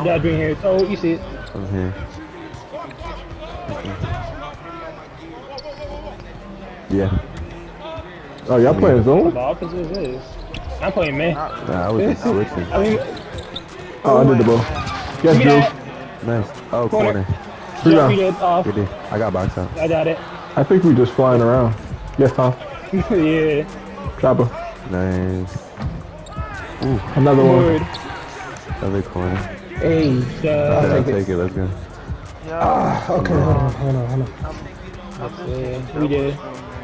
got green hair. Oh, you see it. I'm here. Yeah. Oh, y'all playing zone? The offense is this. I'm playing man. Nah, I was just switching. I mean, Oh, I did the ball. Yes, Drew. Nice. Oh, corner. Jump me off. Good deal. I got box out. I got it. I think we just flying around. Yes, Tom. Yeah. Chopper. Nice. Ooh, Another one. Word. other corner. Hey. I'll take it. Let's go. Ah, okay, hold on. Yeah, we did.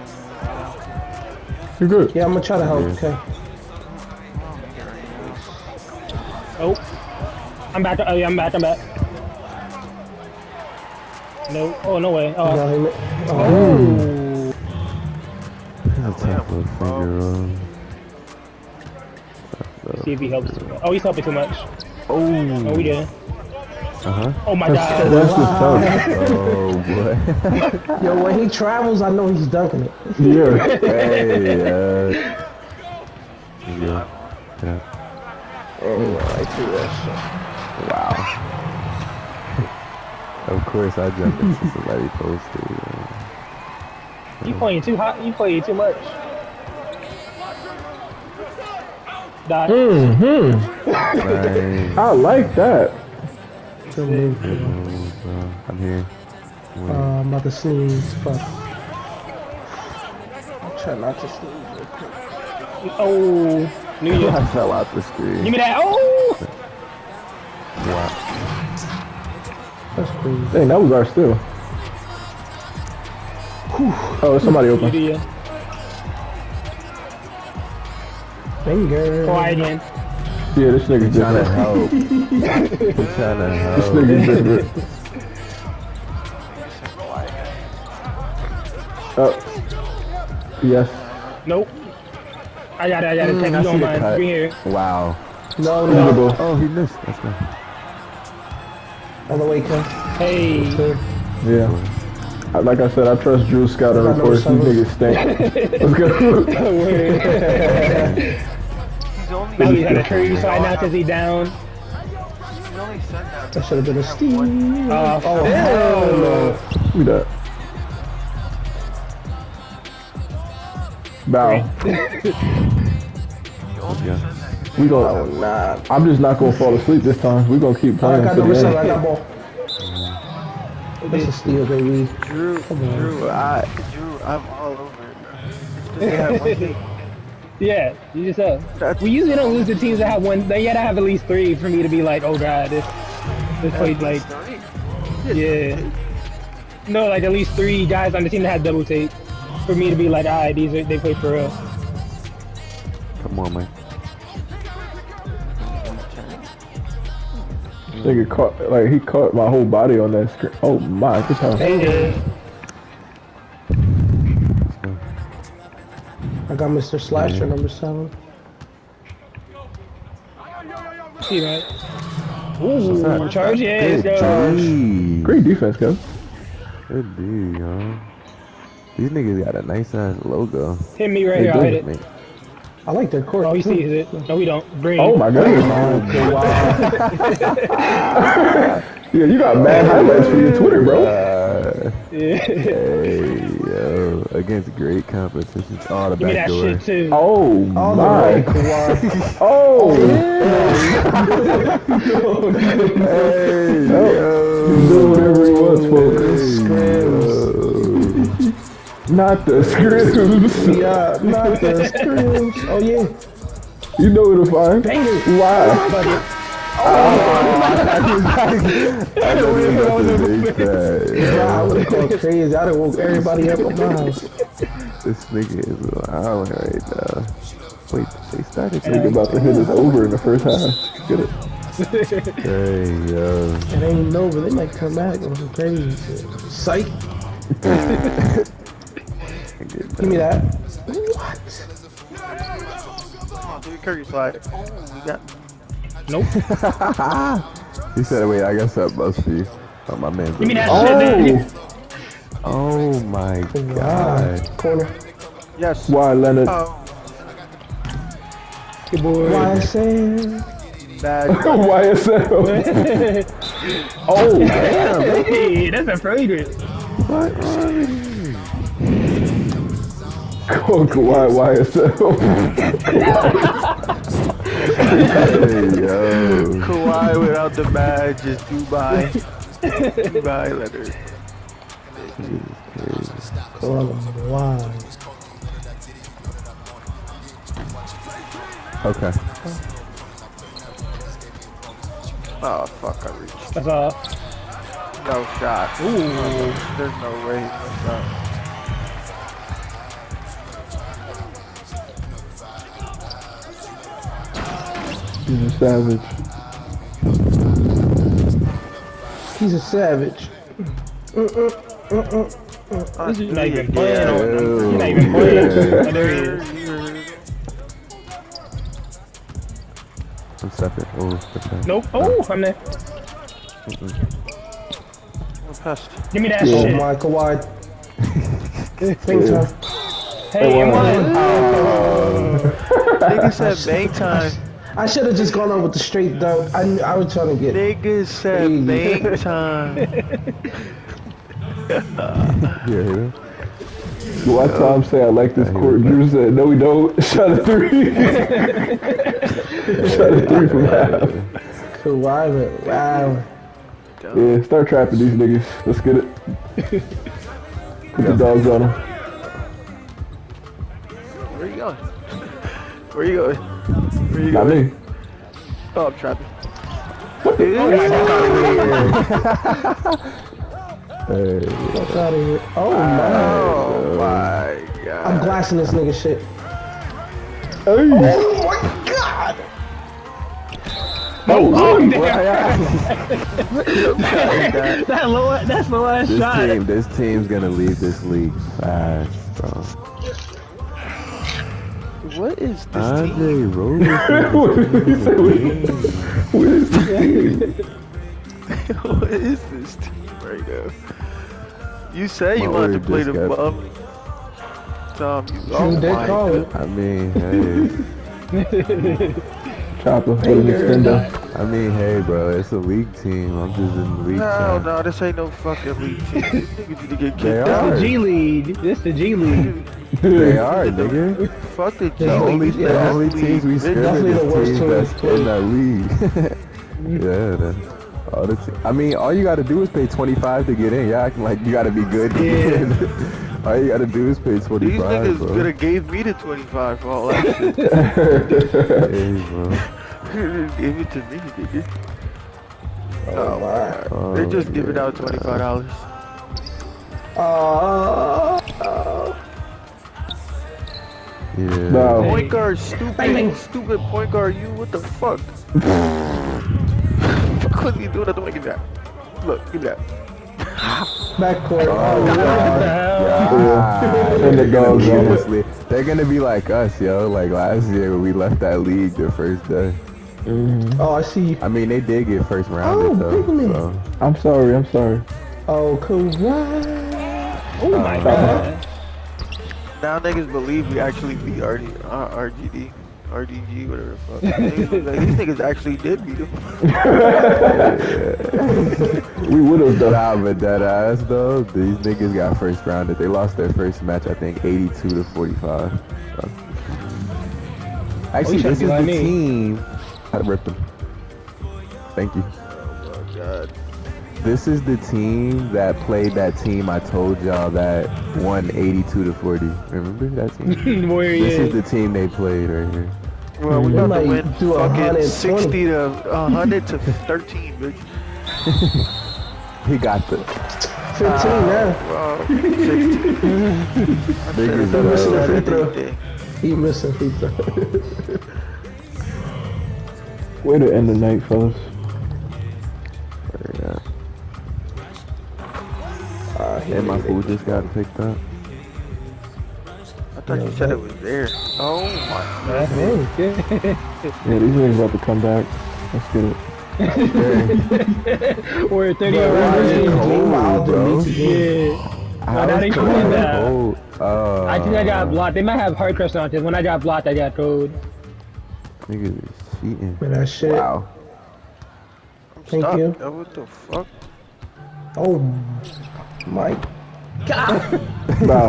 You're good. Yeah, I'm gonna try to help, okay? Oh. I'm back. Oh, yeah, I'm back. No. Oh, no way. Oh. I'll tap a finger roll. See if he helps. Oh, he's helping too much. Oh. Oh, we did. Oh my god. That's just tough. Oh, boy. Yo, when he travels, I know he's dunking it. Yeah. Hey, yeah. Anyway, I do that Wow. Of course, I jumped into somebody posted. You playing too hot. You playing too much. Die. Nice. I like that. Good move. I'm here. I'm about to sneeze. Fuck. I'm trying not to sneeze real quick. Oh. New Year. I fell out the screen. Give me that. Oh. Wow. That's crazy. Dang, that was our steal. Oh, somebody open. New Year. Finger. Quiet again. Yeah, this nigga's Trying to different. help. I'm trying to help. This nigga's different. Oh. Yes. Nope. I got it. Take I you see on the mine. cut. Green hair. Wow. No. Oh, he missed. Let's go. On the way, Ken. Hey. Yeah. Like I said, I trust Drew scouting reports. These niggas stink. Let's go. Oh, he had a tree slide now because he down. That should have been a steal. Oh, hell no. Give me that. Bow. Yeah. We gon' I'm just not gonna fall asleep this time. We gonna keep I playing got for number the 7. I end. got ball. That's a steal, baby. Drew, I'm all over it, bro. They have one thing. yeah. You just we usually don't lose to teams that have one. They gotta have at least 3 for me to be like, oh god, this played like, yeah. No, like at least 3 guys on the team that had double take for me to be like, alright, they play for real. Come on, man. Nigga caught, like he caught my whole body on that screen. Oh my, good time. I got Mr. Slasher, number 7. See right? Ooh, charge, yeah, let's go. Great defense, Kev. Good D, yo. These niggas got a nice ass logo. Hit me right here, I'll hit it. I like their court. Oh, he sees it. No, we don't. Green. Oh my god. Wow. Yeah, you got mad highlights for your Twitter, bro. Yeah. Hey, yo. Against great competition. Oh, the Give me back that door. shit too. Oh my. Oh. Hey, You do whatever he wants, folks. Not the scrims. Yeah, not the scrims. Oh yeah. You know where to find. Bang it. Why? I would have gone crazy. I'd have woke everybody up on my house. This nigga is wild right now. Wait, they started Nigga about to hit us over in the first half. Get it. Hey, yo. It ain't over. They might come back on some crazy shit. Psych. Give me that. What? Come on, do your Curry slide. Oh, you got. Nope. He said, wait, I got something else for you. Oh, my man. Give me that shit, man. Oh my god. Corner. Yes. Why, Leonard? Oh. Good boy. Why I say? bad. YSL. Oh, Damn, hey, that's a fragrance. What? Call Kawhi YSL. Hey, yo. Kawhi without the badge, just Dubai. Dubai letter. Wow. Okay. Oh fuck, I reached. That's all. No shot. Ooh. There's no way. No shot. He's a savage. He's a savage. This is not even playing Yeah. on him. He's not even playing. Oh, there he is. I'm stepping. Oh, stepping. Nope. Oh, I'm there. I'm pissed. Give me that Oh shit. my Kawhi. Think time. Hey, wow. Nigga said bank time. I should have just gone on with the straight dunk. I was trying to get. Nigga said bank time. Yeah. Watch Tom say I like this court. Drew said no we don't. Shot a 3. Shot a 3 from half. Kawhi, wow. Yeah, start trapping these niggas. Let's get it. Put the dogs on them. Where you going? Where you going? Where you Not going? me. Oh, I'm trapping. Hey. Fuck out of here. Oh my. Oh my god. I'm glassing this nigga shit. Hey. Oh my god. Oh, damn. that. That's the last shot. This team's gonna leave this league fast, bro. What is this Andre team? Roberson. What is this team? What is this team right now? You said you My wanted to word, play this the guy- bum. Tom, you You did call it. I mean, hey. Chopper with an extender. I mean, hey, bro. It's a league team. I'm just in the league Hell team. no, this ain't no fucking league team. These niggas need to get They kicked are. out. The G League. This the G League. They are, nigga. Fuck the G The only, League. the only teams we scrimmage definitely the worst is team teams to that's in that league. Yeah, that's all the I mean, all you gotta do is pay 25 to get in. You're acting like you gotta be good to get in. All you gotta do is pay 25, These niggas bro. could have gave me the 25 for all that shit. Hey, bro. Give it to me, nigga. Oh my. Oh, They're just giving yeah. out $25. Yeah. No. Point guard, stupid point guard, you, what the fuck? What was you doing at the way? Give me that. Look, give me that. Backcourt. Oh, What the hell? And the dogs on it. They're gonna be like us, yo. Like last year when we left that league the first day. Oh, I see you. I mean, they did get first rounded Oh, though. big man. So. I'm sorry. Oh, Kawhi. Oh my god. Now niggas believe we actually beat RGD. RDG, whatever the fuck. These niggas actually did beat him. We would have done. Nah, but that ass though, these niggas got first rounded. They lost their first match, I think, 82 to 45. So. Actually, you this is should be like the me. team. I ripped them. Thank you. Oh my god. This is the team that played that team I told y'all that won 82 to 40. Remember that team? Where he This is is. the team they played right here. Well, we We about to might win do fucking 120. 60 to 100 to 13, bitch. He got the 15 now. Wow, 16. biggest They're missing a free throw. Thing. He missing free throw. Way to end the night, fellas. Yeah. And my food just got picked up. I thought you said it was there. Oh my god. Yeah, these niggas about to come back. Let's get it. We're 30 Bro, around. bro. Yeah. How now they is coming Kawhi down. cold? I think I got blocked. They might have hard crush on it. When I got blocked, I got told. Niggas is cheating. Man, that shit. Wow. Thank Stop. you. What the fuck? Oh my God. Wow.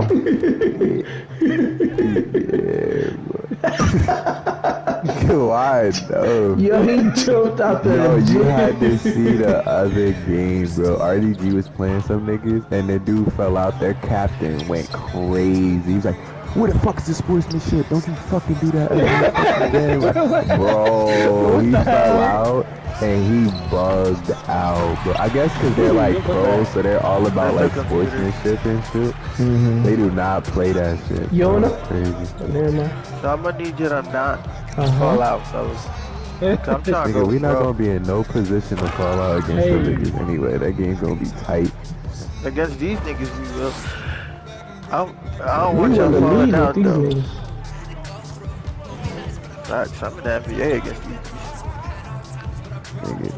Why though? Yo, he jumped out the Yo, you gym. had to see the other game, bro. RDG was playing some niggas, and the dude fell out. Their captain went crazy. He was like, "Where the fuck is the sportsmanship? Don't you fucking do that again." Like, bro, he fell out, and he bugged out, bro. I guess because they're like pros, so they're all about like sportsmanship and shit. They do not play that shit. You bro. know? It's crazy. Never mind. So I'm gonna need you to not fall out, fellas. I'm trying to Nigga, go, we not bro. gonna be in no position to fall out against the niggas anyway. That game's gonna be tight. Against these niggas, we will. I don't want y'all falling out, though. Niggas. Facts, I'm in the NBA against these. Nigga,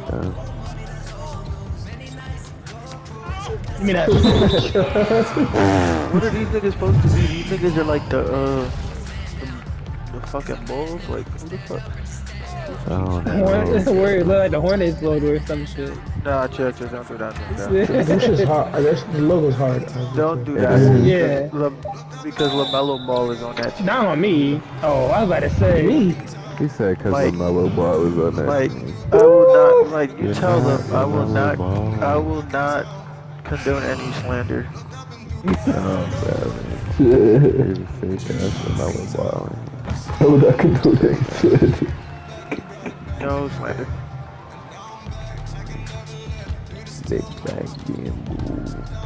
Give me that. What are these niggas supposed to be? These niggas are like the fucking Bulls? Like, who the fuck? I don't know. Where it look like the Hornets logo or some shit. Nah, chill, don't do that. This shit's hard. The logo's hard. Don't do that. Yeah. Because LaMelo Ball is on that shit. Not on me. Oh, I was about to say. Me? He said because Like- LaMelo Ball was on that. Like, team. I will not, like, you You're tell not them, I will LaMelo not, Ball. I will not condone any slander. Oh, You're fake ass LaMelo Ball. How would I condone that shit? No slander. Big bang being boo.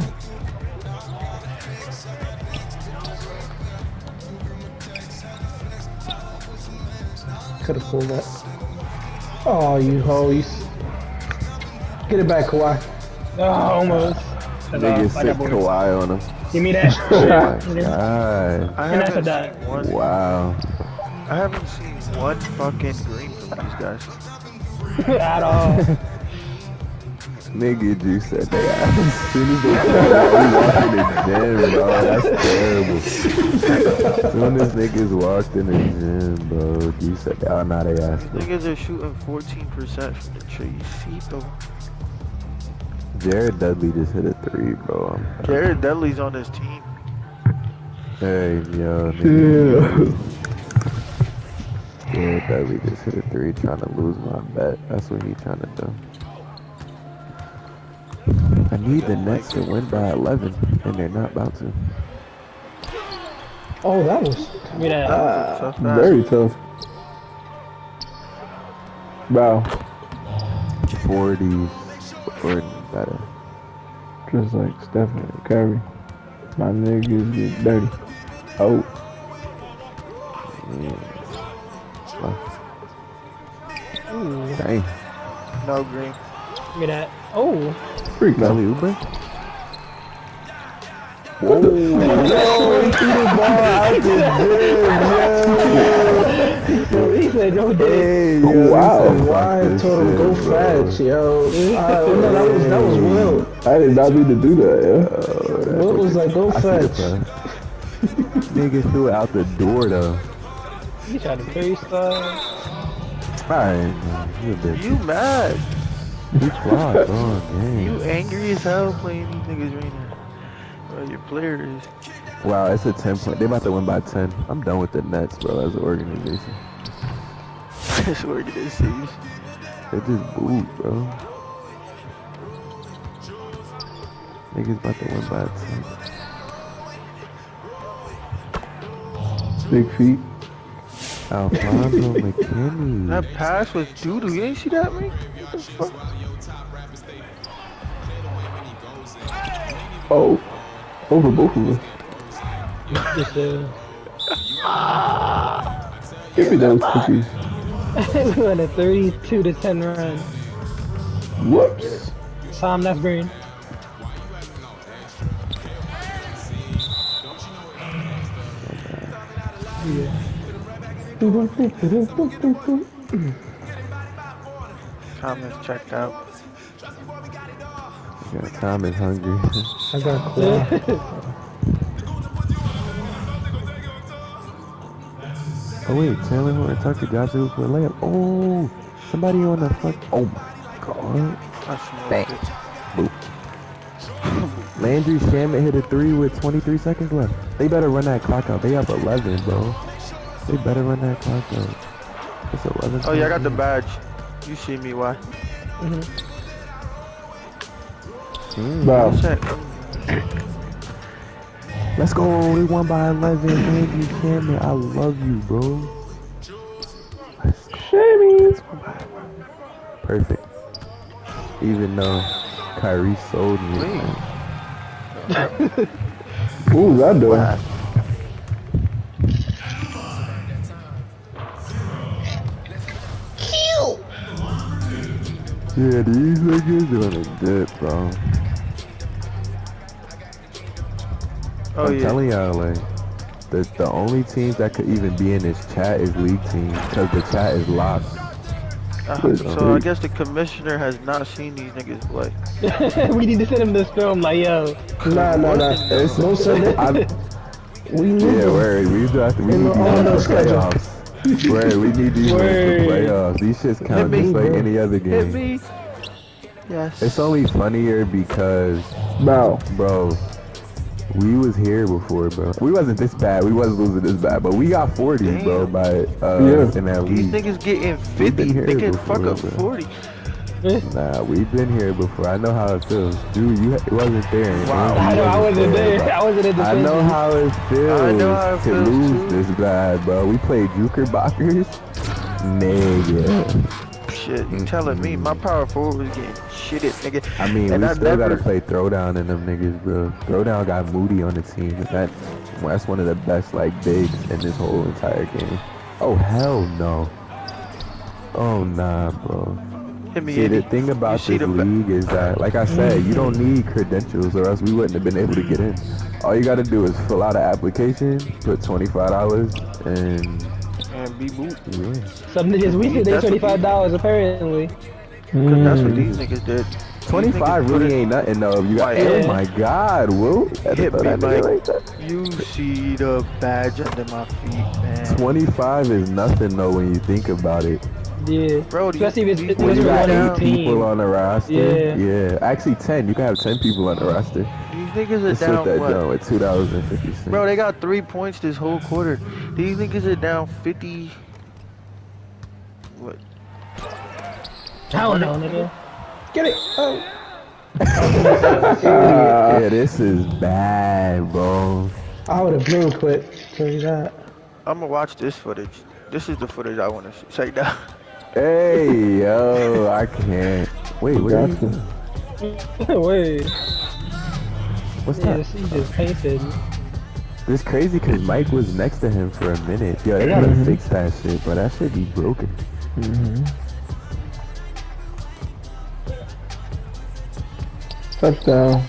Could have pulled that. Oh, you hoe. Get it back, Kawhi. Oh, almost. Nigga sick Kawhi on him. Give me that. Oh my Shit. god. I And that's a haven't dot. seen one, Wow. I haven't seen one fucking green from these guys. At all. Nigga Juice said they as soon as they walked in the gym, bro. That's terrible. As soon as niggas walked in the gym, bro, Juice said, oh, nah, they asked me. Niggas are shooting 14% from the tree. You see, though. Jared Dudley just hit a 3, bro. Jared Dudley's on his team. Hey, yo, nigga. Jared Dudley just hit a 3 trying to lose my bet. That's what he trying to do. I need the Nets to win by 11, and they're not about to. Oh, that was. Give me that. Very tough. Wow. 40s or better. Just like Stephen and Curry. My niggas get dirty. Oh. Dang. No green. Give me that. Oh. Freak no. Kelly Oubre? Whoa. Yo, he threw the ball out the gym, He said, don't do it. Hey, yo, wow. Why I told him go fetch, yo. No, that was Will. I did not mean to do that, yeah. Will was like, go fetch. Nigga threw it out the door, though. He tried to carry stuff. Alright, you a bitch. You mad? Each rock, oh, dang. You angry as hell playing these niggas right now. Bro, your player is. Wow, it's a 10 point. They about to win by 10. I'm done with the Nets, bro, as an organization. This organization. They just booed, bro. Niggas about to win by 10. Big feet. Alfonso McKinney. That pass was doo-doo. You ain't see that, man? What the fuck? Oh. Over both of us. Just Give me those cookies. on a 32-10 run. Whoops. Tom, that's green. Yeah. Thomas checked out. Yeah, Tom is hungry. I got Kawhi. Oh wait, Taylor Horton Tucker Josh Hill for a layup. Oh, somebody on the fuck. Oh my god. Bang. Boop. Landry Shamet hit a 3 with 23 seconds left. They better run that clock out. They have 11, bro. They better run that clock out. It's 11. Oh yeah, I got the badge. You see me, why? Wow. Let's go. We won by 11. Landry Shamet, I love you, bro. Shammy. Perfect. Even though Kyrie sold me. Ooh, that doing? Yeah, these niggas doing a dip, bro. Oh I'm yeah. telling y'all, like, the only teams that could even be in this chat is league teams, because the chat is locked. So I guess the commissioner has not seen these niggas play. We need to send him this film, like, yo. Nah. Don't send it. We need Yeah, them. word. We need these on niggas the for schedule. playoffs. Word, we need these niggas for playoffs. These shits count Hit just me, like bro. any other Hit game. me. Yes. It's only funnier because, Wow. bro, we was here before, bro. We wasn't this bad. We wasn't losing this bad, but we got 40, bro, Damn. by Yeah. in that These league. niggas getting 50. been here They can before, fuck up bro. 40. Nah, we've been here before. I know how it feels. Dude, you wasn't there. Wow. I know, I wasn't there. I wasn't in the I know how it feels I know how it to feels, lose too. this bad, bro. We played Jukerbockers. Nigga. Shit, you telling me my power forward was getting shitted, nigga. I mean, And we I still never- gotta play Throwdown in them niggas, bro. Throwdown got Moody on the team. That's one of the best, like, bigs in this whole entire game. Oh, hell no. Oh, nah, bro. Hit me, See, the Andy. thing You about see this the league is that, like I said, you don't need credentials or else we wouldn't have been able to get in. All you gotta do is fill out an application, put $25, and and be boot. yeah. Some niggas, we said they That's what $25 apparently. Cause that's what these niggas did. 25 really ain't nothing though. You got, Like, oh yeah. my god, whoa. Hit me, Mike. Like that. You see the badge under my feet, man. 25 is nothing though when you think about it. Yeah. Bro, Especially if these it's When you one got on 8 each team. people on the roster. Yeah. Yeah. Actually 10. You can have 10 people on the roster. These niggas are Let's down that what? down with $2.50. Bro, they got 3 points this whole quarter. These niggas are down 50. What? I don't know, nigga. Get it. Oh. Yeah, this is bad, bro. I would have been quit. Tell you that. I'm gonna watch this footage. This is the footage I want to say now. Hey, yo, I can't. Wait, where are you Gotcha. going? Wait. What's Yeah, that? she just painted. It's crazy because Mike was next to him for a minute. Yo, they gotta fix that shit, but that shit be broken. Touchdown.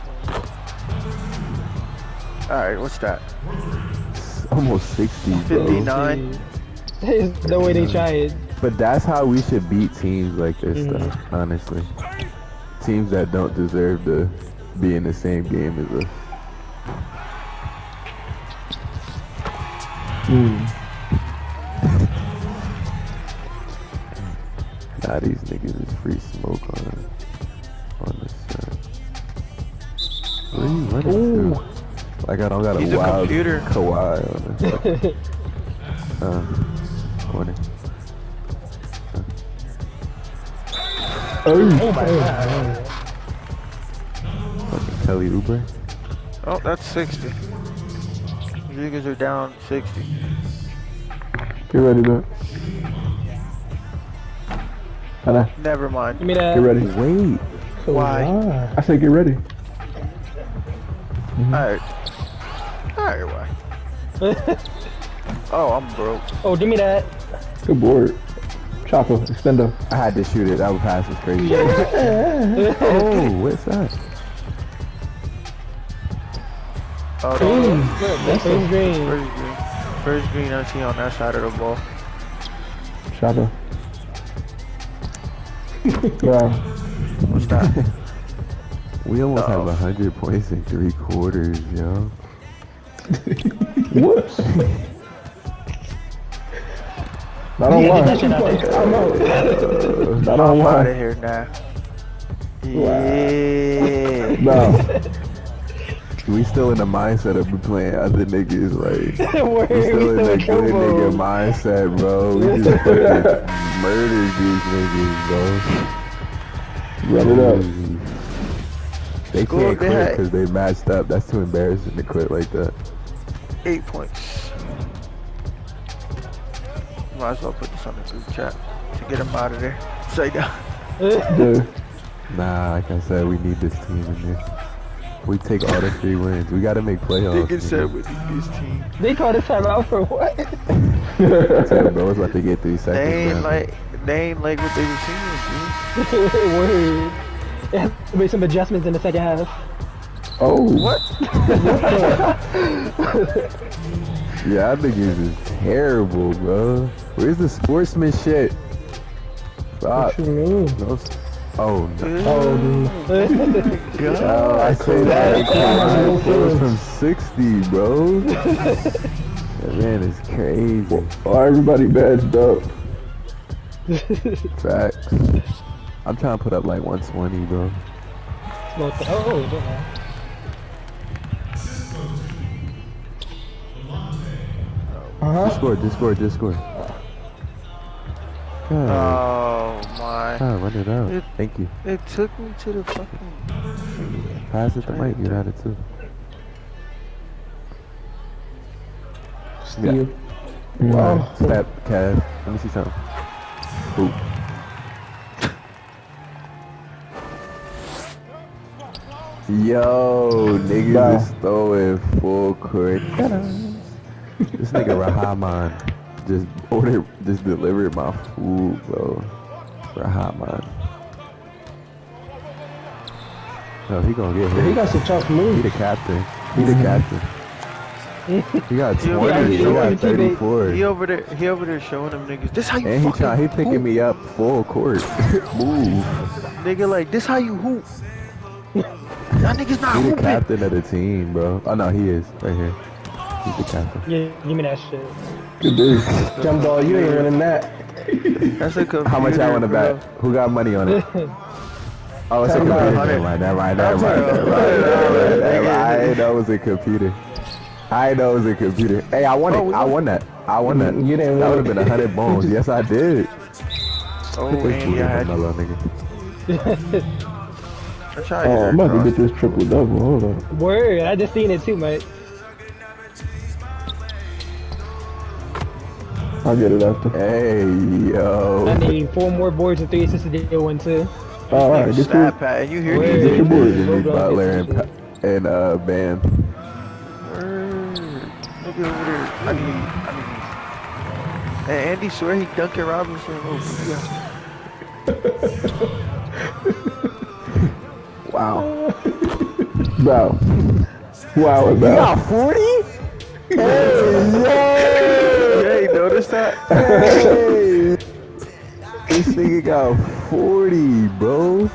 Alright, what's that? It's almost 60, bro. 59. There's no way they tried. But that's how we should beat teams like this, though, honestly. Teams that don't deserve to be in the same game as us. Nah, these niggas is free smoke on this side. Where are you running to? Like I don't got He's a a wild computer. Kawhi on this. Corner. Oh my god. Fucking Kelly Oubre. Oh, that's 60. These niggas are down 60. Get ready, man. Hannah, Never mind. Give me that. get ready. Wait. Why? I said get ready. Alright. Alright, why? Oh, I'm broke. Oh, give me that. Good board. Chopper, extendo. I had to shoot it. That pass was crazy. Oh, what's that? Oh, no. That's first green. First green. First green I see on that side of the ball. Chopper. Wow. What's that? We almost have Oh. 100 points in 3 quarters, yo. Whoops. Not on Yeah, why. get that shit out there. Not on I'm out why. of here now. Yeah. No. We still in the mindset of playing other niggas, like, Word, we still in the good trouble. nigga mindset, bro. We just fucking murdered these niggas, bro. Run it up. They Score, can't they quit had- because they matched up. That's too embarrassing to quit like that. 8 points. Might as well put this on the group chat to get him out of there. Say down. Dude. Nah, like I said, we need this team in there. We take all the 3 wins. We gotta make playoffs. Nigga said we need this team. They called us time out for what? Tell bro, it's about to get 3 seconds. They ain't man. like what they were saying, Word. They have to make some adjustments in the second half. Oh. What? Yeah, I think this is terrible, bro. Where's the sportsman shit? Stop. What you mean? No, oh, no. Oh, dude. Oh, I say that. It was from 60, bro. That man is crazy. Why everybody badged up? Facts. I'm trying to put up like 120, bro. Just score, just score, just score. God, Oh my. God, run it out. It- Thank you. It took me to the fucking. Pass it to Mike, you got it too. Steve. Wow. Step, Kev. Let me see something. Ooh. Yo, niggas Wow. is throwing full court. This nigga Rahman just delivered my food, bro. Rahman. No, he gonna get He hit. got some tough He moves. the captain. He the captain. He got Yeah, 20. He yeah, got yeah. 34. He over there showing them niggas. This how you And fucking he picking me up full court. Move. nigga like this how you hoop. Y'all niggas not He the hooping. captain of the team, bro. Oh no, he is right here. He's the captain. Yeah, give me that shit. Good dude. Jump ball, you ain't winning that. That's a computer. How much y'all want to bro. bet? Who got money on it? Oh, it's a computer. $10. Never mind. I know it was a computer. I know it was a computer. Hey, I won it. I won that. I won that. You didn't That win would have been 100 bones. Yes, I did. Oh, Put this Andy, booty I in had my you. little nigga. I tried Oh, I'm about to to get this triple double. Hold on. Word, I just seen it too, mate. I'll get it after. Hey, yo. I need 4 more boards and 3 assists to deal 1 too. Alright, get your, Snap pat, and you hear Word. these get your niggas? boys. Jimmy Butler and Bam. Word. Nigga over there. I mean. And Andy swear he Duncan Robinson. Oh, Wow. Bow. Wow, You bow. got 40? Hey, you ain't noticed that? hey. This nigga got 40, bro.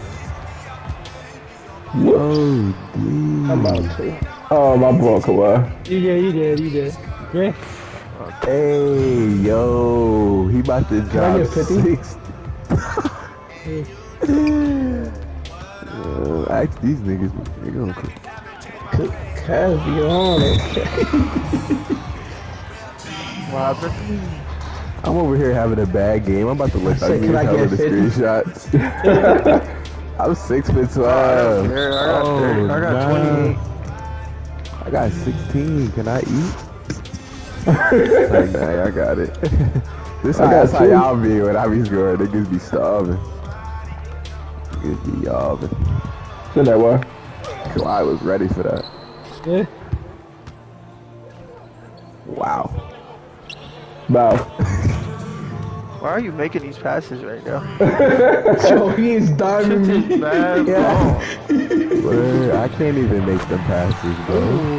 Oh, dude. I'm out to. Oh, my ball, Kawhi. You did. Yeah. Hey, yo. He about to I drop get 50? 60. Ask these niggas. They gonna cook. Cuz, you on it. What happened? I'm over here having a bad game. I'm about to look I said, ugly can as I hell get in the 50? screenshots. I'm 6'12". I got 30. I got 28. I got 16. Can I eat? Like, nah, I got it. That's got how 2. y'all be when I be scoring. Niggas be starving. Niggas be starving. Send that way. I was ready for that. Yeah. Wow. Bow. Why are you making these passes right now? Yo, he is diving Shit me. is bad, Yeah. bro. Word, I can't even make them passes, bro.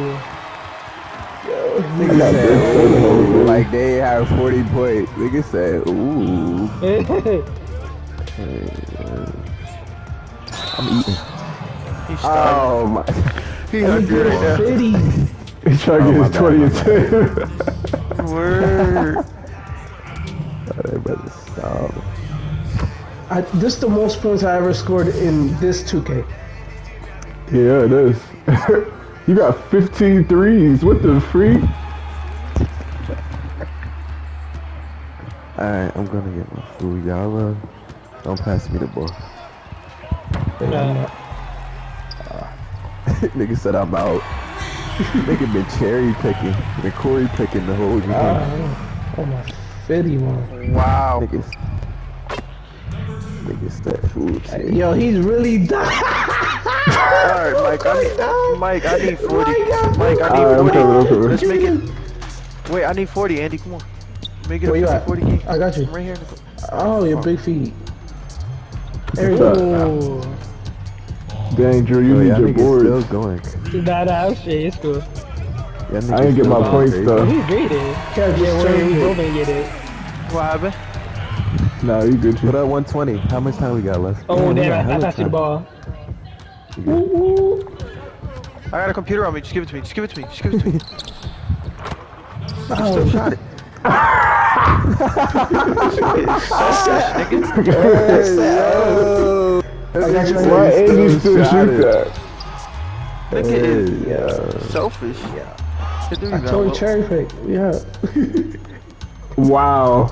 I Niggas got said, this. ooh, like they have 40 points. Niggas said, ooh. I'm eating. He's starving. Oh my. He hungry right now. City. He's trying to Oh, get his 20 and 10. Word. They better stop. This is the most points I ever scored in this 2K. Yeah, it is. You got 15 threes. What the freak? Alright, I'm gonna get my food. Y'all, don't pass me the ball. Nigga said I'm out. Nigga been cherry picking, been Corey picking the whole game. Oh my 51. Wow. Niggas that food. Yo, he's really dying. Alright, Mike, I need 40. Mike, I Alright, need 40. I'm coming. Let's make it. Wait, I need 40, Andy, come on. Make it Where you up at? to 40 games. I got you. I'm right here. Oh, your big feet. There you What's go. Dang, Drew, you need your still boards. going. Nah, I'm straight. It's cool. I didn't get my points though. He's great. Can't Yeah, just we turn both it. didn't get it. What happened? Nah, you good. Put up 120. How much time we got left? Oh, we got damn, I hella passed you the time. ball. I got a computer on me. Just give it to me. Just give it to me. Just give it to me. Oh, Still shot it. I got you. Why Andy still shoot that? Nigga is selfish. I told you cherry pick. Yeah. Wow.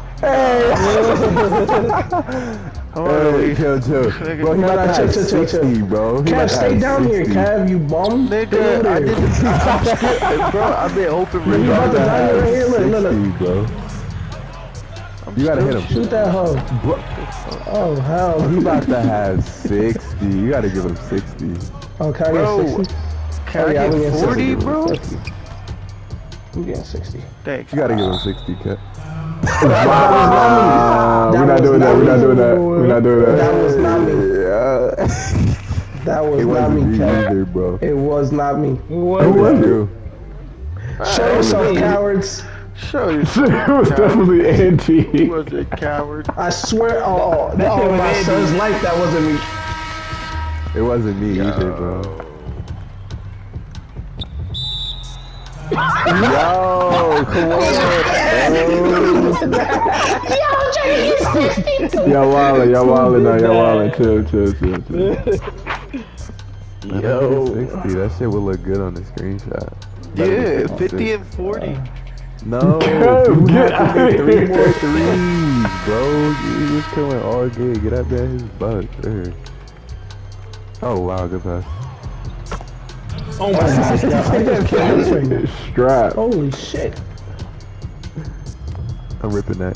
Hey, chill. Bro, he Nah, about to have chill. 60, bro. He Cav, about to stay have down here, 60. Cav. You bum. Nigga, I didn't. Bro, I've been hoping You really about to hard. die right here? Look. 60, bro. You gotta hit him. Shoot that hoe. Bro, Oh, hell. he about to have 60. You gotta give him 60. Oh, can I Bro, get 60? Can I I'm get getting 40, 60. bro? I'm getting 60. Thanks. You gotta give him 60, cut. We're not doing that. We're not doing that. We're not doing that. That was not me. Yeah. That was It not wasn't me, me Cav. either, bro. It was not me. What? Who was you? Show yourself, cowards. Show you. It was definitely Andy. He was a coward. I swear, oh That shit was my Andy. son's life, that wasn't me. It wasn't me either, bro. Yo, come on. Y'all wildin', y'all chill. Yo, 60. That shit would look good on the screenshot. Yeah, 50 and 40. No, Kev, dude, get have to outta get 3 here. more threes, bro. He was killing all game. Get out there, his butt. There. Oh wow, good pass. Oh my god. Strap. Holy shit. I'm ripping that.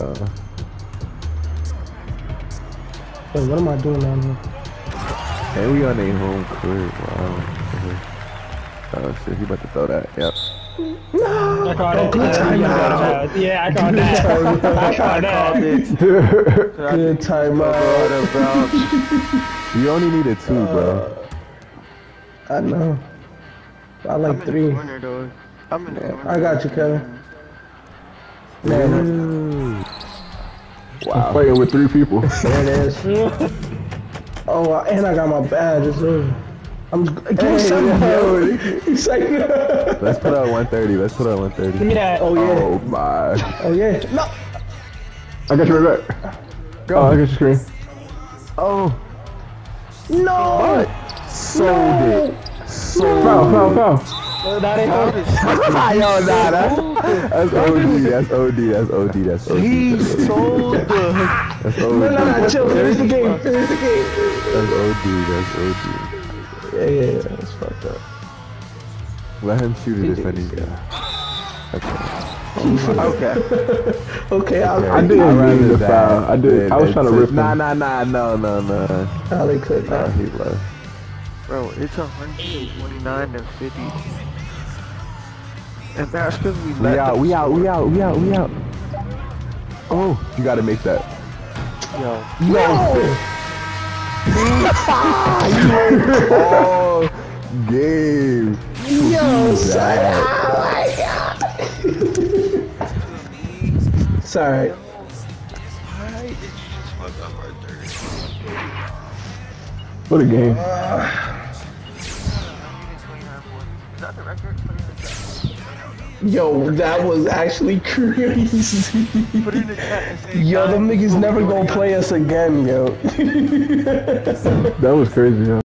Wait, what am I doing down here? And we on a home court. Wow. Oh shit, he about to throw that. Yep. I called it. timeout. Yeah, I called that. I called that. Good timeout. You only needed 2, bro. I know. I like 3. I'm in the corner. I got you, Kevin. Man, I'm fighting with 3 people. there it is. Oh, and I got my badge. It's over. I'm just He's like, Let's put out 130. Let's put out 130. Give me that. oh yeah. Oh my. Oh yeah. No. I got you right back. Oh, I got your screen. Oh. No. Sold it. Sold Foul. That ain't hard. Yo, nah, that's OD. That's OD. He sold the. That's OD. No, chill. Finish the game. That's OD. Yeah. That's fucked up. Let him shoot it if anything. Okay. Okay, I didn't mean the foul. I was trying to rip him. Nah. No. How they could. Nah, he left. Bro, it's 129 to 50. And that's because we let We out. Oh, you gotta make that. Yo. Oh, game. Yo, son. Oh my god. Sorry. What a game. Is that the record? Yo, that was actually crazy. Put it in the chat and say, Yo, them niggas never gonna play us again, yo. That was crazy, yo.